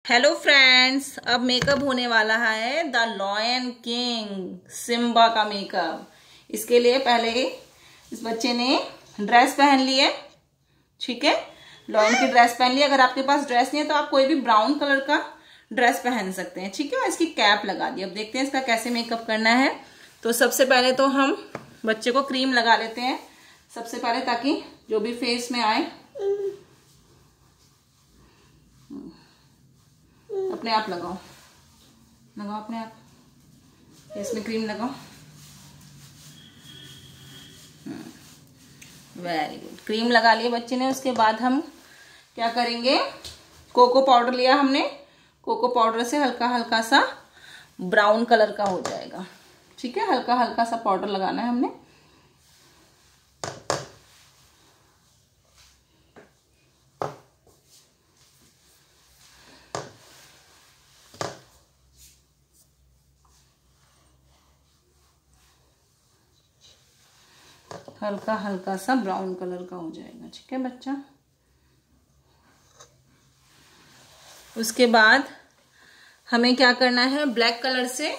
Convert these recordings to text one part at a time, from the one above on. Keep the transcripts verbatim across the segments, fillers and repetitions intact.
Hello friends, अब makeup होने वाला है द लॉयन किंग सिम्बा का मेकअप। इसके लिए पहले इस बच्चे ने ड्रेस पहन ली है। ठीक है, लॉयन की ड्रेस पहन ली। अगर आपके पास ड्रेस नहीं है तो आप कोई भी ब्राउन कलर का ड्रेस पहन सकते हैं। ठीक है, और इसकी कैप लगा दी। अब देखते हैं इसका कैसे मेकअप करना है। तो सबसे पहले तो हम बच्चे को क्रीम लगा लेते हैं सबसे पहले, ताकि जो भी फेस में आए अपने आप लगाओ लगाओ अपने आप फेस में क्रीम लगाओ। वेरी गुड, क्रीम लगा लिया बच्चे ने। उसके बाद हम क्या करेंगे, कोको पाउडर लिया हमने। कोको पाउडर से हल्का हल्का सा ब्राउन कलर का हो जाएगा। ठीक है, हल्का हल्का सा पाउडर लगाना है हमने। हल्का हल्का सा ब्राउन कलर का हो जाएगा। ठीक है बच्चा। उसके बाद हमें क्या करना है, ब्लैक कलर से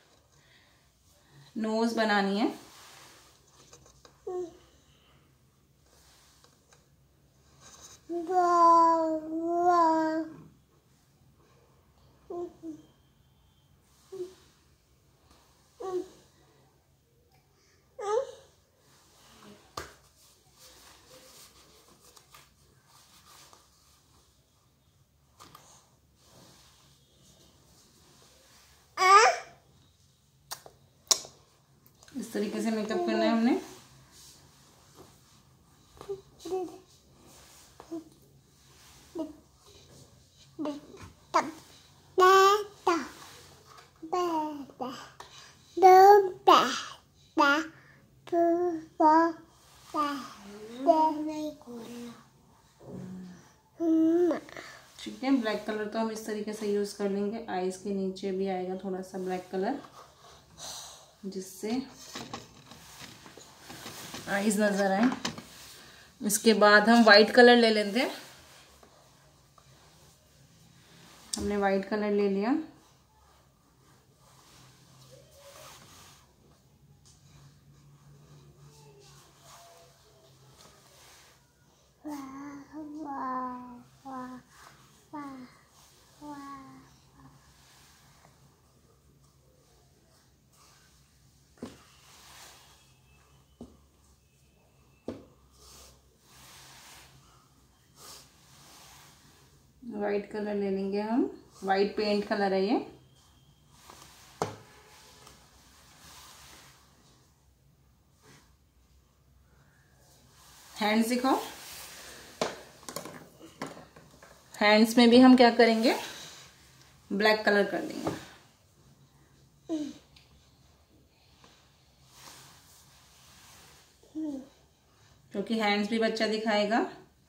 नोज बनानी है। इस तरीके से मेकअप करना है हमने। ठीक है, ब्लैक कलर तो हम इस तरीके से यूज कर लेंगे। आईज के नीचे भी आएगा थोड़ा सा ब्लैक कलर, जिससे आईज नजर आए। इसके बाद हम वाइट कलर ले लेते हैं। हमने वाइट कलर ले लिया। वाइट कलर ले लेंगे हम। वाइट पेंट कलर है ये। हैंड्स दिखाओ। हैंड्स में भी हम क्या करेंगे, ब्लैक कलर कर देंगे। क्योंकि हैंड्स भी बच्चा दिखाएगा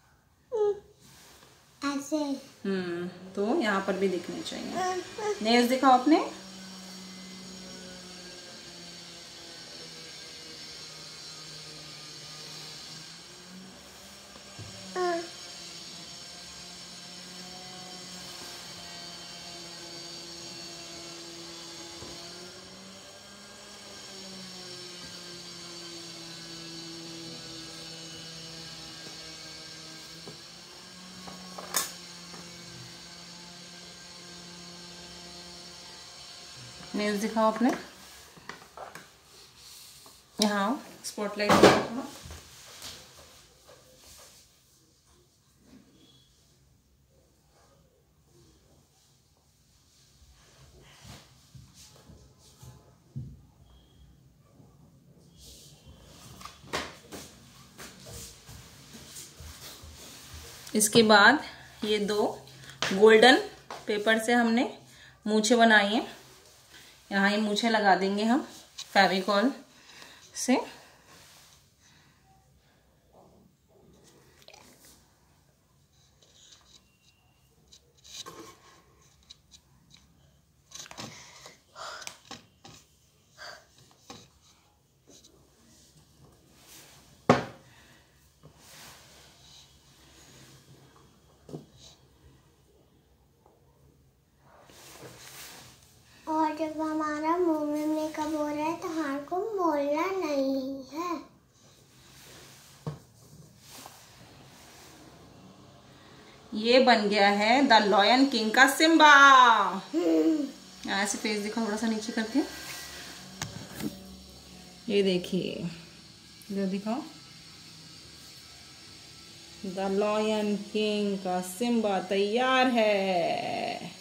ऐसे। हम्म तो यहाँ पर भी दिखने चाहिए। नेल्स दिखाओ अपने। नेल्स दिखाओ अपने। यहाँ स्पॉटलाइट दिखाओ। इसके बाद ये दो गोल्डन पेपर से हमने मूछें बनाई हैं। यहाँ ये मूछें लगा देंगे हम फेविकॉल से। ये बन गया है द लॉयन किंग का सिम्बा। ऐसे फेस दिखाओ थोड़ा सा नीचे करके, ये देखिए, जो दिखाओ, द लॉयन किंग का सिम्बा तैयार है।